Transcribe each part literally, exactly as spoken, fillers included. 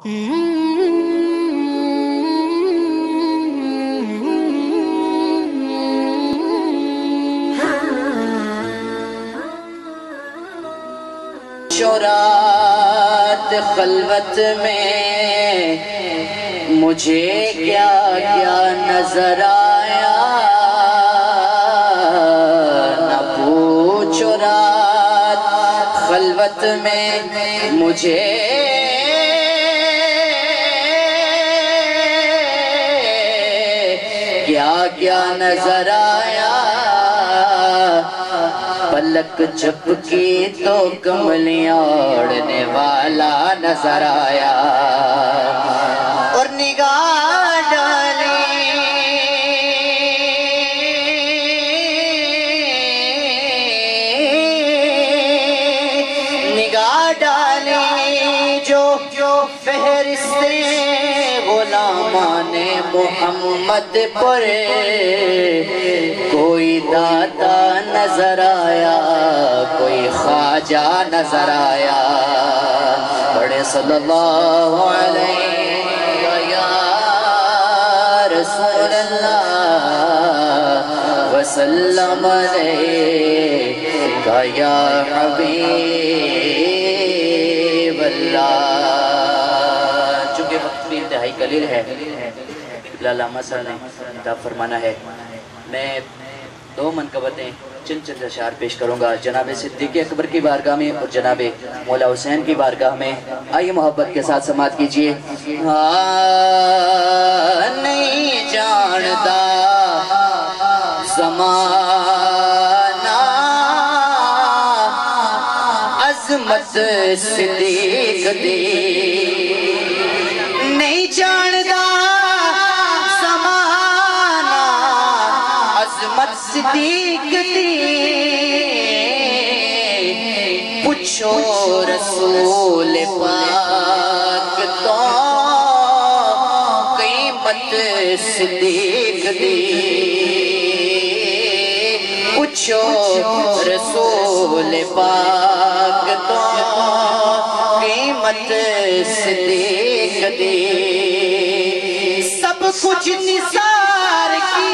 شورات خلوت میں مجھے کیا کیا نظر آیا، نہ پوچھو رات خلوت میں مجھے کیا کیا نظر آیا، پلک جھپکی تو کملیاں اڑنے والا نظر آیا، اور نگاہ ڈالی نگاہ ڈالی جو فہرست غلامان محمد پر کوئی داتا نظر آیا، کوئی خواجہ نظر آیا، پڑھے صلی اللہ علیہ یا رسول اللہ وسلم علیہ یا حبیب اللہ۔ چونکہ وقت بھی انتہائی قلیل ہے، علامہ صاحب نے خطاب فرمانا ہے، میں دو منقبتیں چند چند اشعار پیش کروں گا جناب صدیق اکبر کی بارگاہ میں اور جناب مولا حسین کی بارگاہ میں۔ آئیے محبت کے ساتھ سماعت کیجئے۔ نہیں جانتا زمانہ عظمت صدیق دی، نہیں جانتا صدیق دی، پوچھو رسول پاک تو قیمت صدیق دی، پوچھو رسول پاک تو قیمت صدیق دی، سب کچھ نثار کی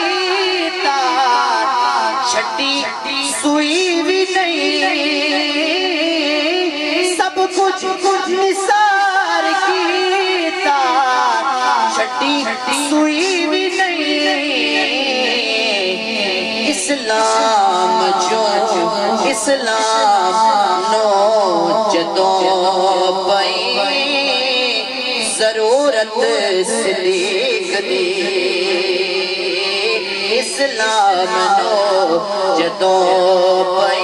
چھٹی سوئی بھی نہیں، سب کچھ کچھ نثار کیتا چھٹی سوئی بھی نہیں، اسلام جو اسلام نو جدوں پئی ضرورت صدیق دی، اسلام نو جدوں پئی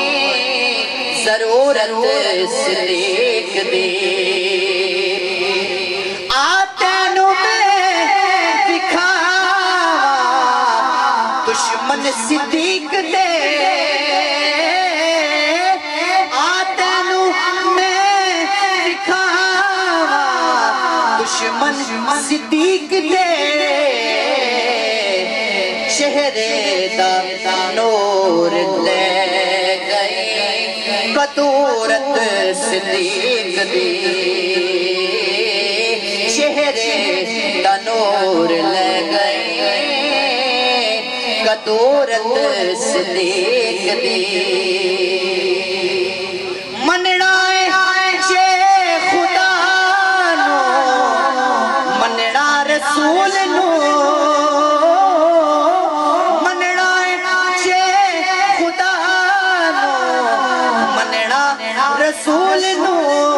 ضرورت صدیق دی، آتینو میں دکھاوا دشمن صدیق دے، آتینو میں دکھاوا دشمن صدیق دے، چہرے دا نور لے گئی قدورت صدیق دی، چہرے دا نور لے گئی قدورت صدیق دی، منڑا جے خدا نو منڑا رسول نو، رسول نو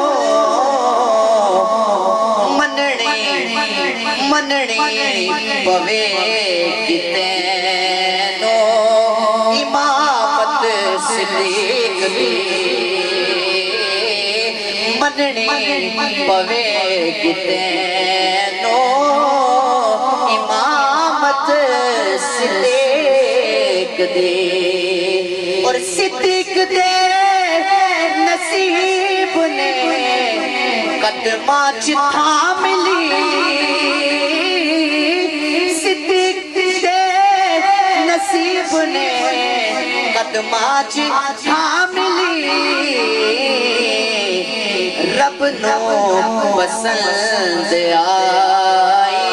مننے مننے پوے کتے نو امامت صدیق دی، مننے پوے کتے نو امامت صدیق دی، اور صدیق دے نصیب نے قدماں چتھا ملی، صدیق دے نصیب نے قدماں چتھا ملی، رب نو پسند آئی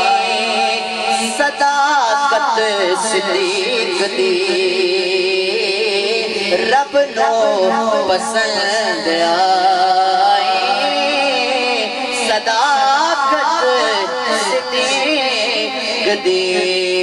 صداقت صدیق دی رب نو پسند آئی صداقت صدیق دی